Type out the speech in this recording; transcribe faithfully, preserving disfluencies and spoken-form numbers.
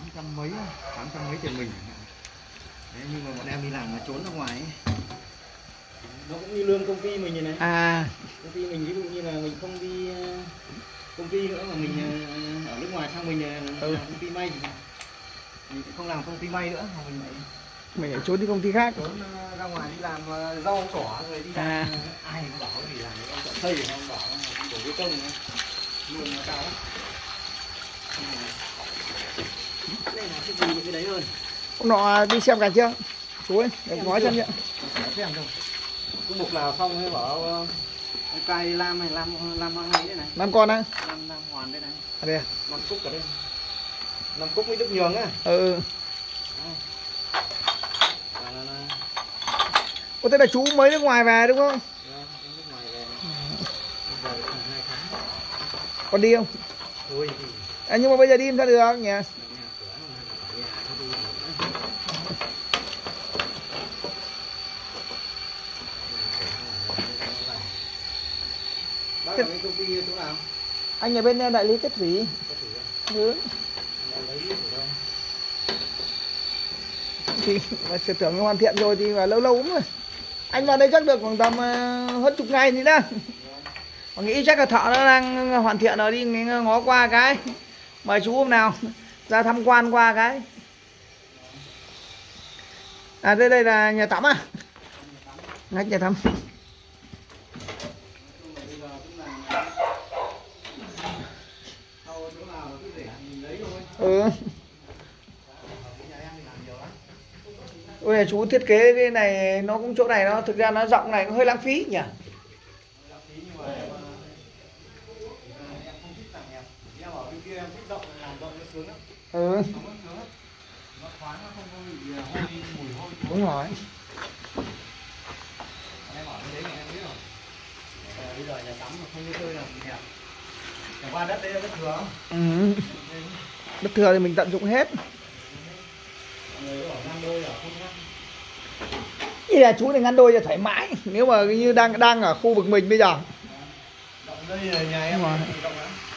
trăm mấy, tám trăm mấy tiền mình. Đấy, nhưng mà bọn em đi làm mà trốn ra ngoài ấy. Nó cũng như lương công ty mình như này. À. Công ty mình ví dụ như là mình không đi công ty nữa mà mình ở nước ngoài sang mình ừ. làm công ty may thì mình không làm công ty may nữa mà mình lại mình lại trốn đi công ty khác, trốn ra ngoài đi làm rau cỏ rồi đi làm à. Ai cũng bảo thì làm ông thợ xây thì ông bảo đi đổ bê tông luôn nó cao lắm. Đây là cái gì những cái đấy thôi. Hôm nọ đi xem cả chưa chú ơi, để nói xem nhá. Xem không cứ mục nào xong ấy bảo ông cai làm này làm làm hay đấy này, làm con á, làm làm hoàn đây này, à đây à? làm cúc ở đây, làm cúc với Đức Nhường á. Ừ. Ủa thế là chú mới nước ngoài về đúng không? Nước ngoài về. Còn đi không? Thôi thì... à, nhưng mà bây giờ đi làm sao được nhỉ? Bác ở bên công ty chỗ nào? Anh ở bên đại lý Kết Thủy. Ừ. Thì mà sự tưởng hoàn thiện rồi thì là lâu lâu lắm rồi. Anh vào đây chắc được khoảng tầm uh, hơn chục ngày thì đó. Mà nghĩ chắc là thợ nó đang hoàn thiện rồi, đi ngó qua cái. Mời chú hôm nào ra tham quan qua cái. À đây đây là nhà tắm à? Ngách nhà tắm. Ừ. Ôi chú thiết kế cái này nó cũng chỗ này nó thực ra nó rộng này nó hơi lãng phí nhỉ. Ừ. Đúng rồi. Bây giờ nhà tắm mà không có chơi là đẹp. Chẳng qua đất đây là đất thừa không? Ừ. Đất thừa thì mình tận dụng hết. Như là chú này ngăn đôi cho thoải mái. Nếu mà như đang đang ở khu vực mình bây giờ. Đây là nhà em.